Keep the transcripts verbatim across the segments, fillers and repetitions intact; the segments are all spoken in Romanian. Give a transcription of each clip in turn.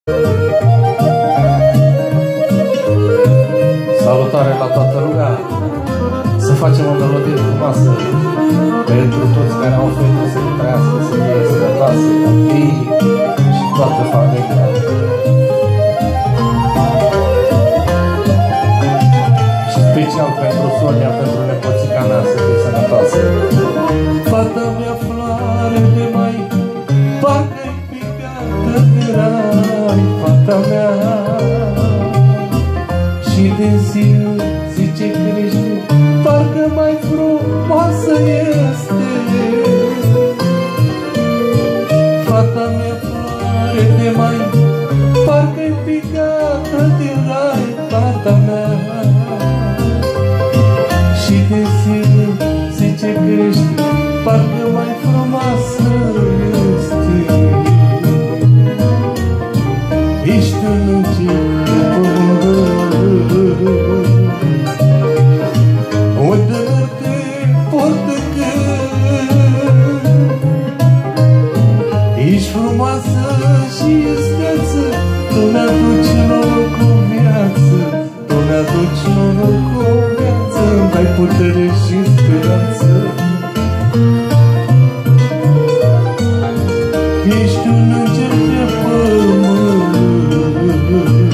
Salutare la toată lumea. Să facem o melodie frumoasă pentru toți care au fete să trăiască, să fie sănătoase, copii și toată familia. Și special pentru Sonia, pentru nepoțica mea, să fie sănătoasă. Fata mea floare de mai, parcă-i picată de rai, fata mea. Și de zi zice crește, parcă mai frumoasă este. Fata mea floare de mai, parcă-i picată de rai, fata mea. Și de zi zice crește, parcă mai frumoasă este. Ești un înger de pământ, unde merg te portă când. Ești frumoasă și isteață, tu mi-aduci noroc în viață, tu mi-aduci noroc în viață, îmi dai putere și speranță. Ești un înger de pământ,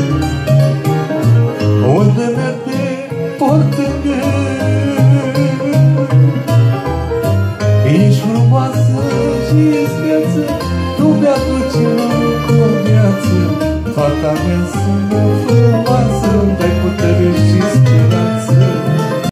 unde merg te portă când. Ești frumoasă și ești viață, tu mi-aduci noroc în viață, fata mea să mă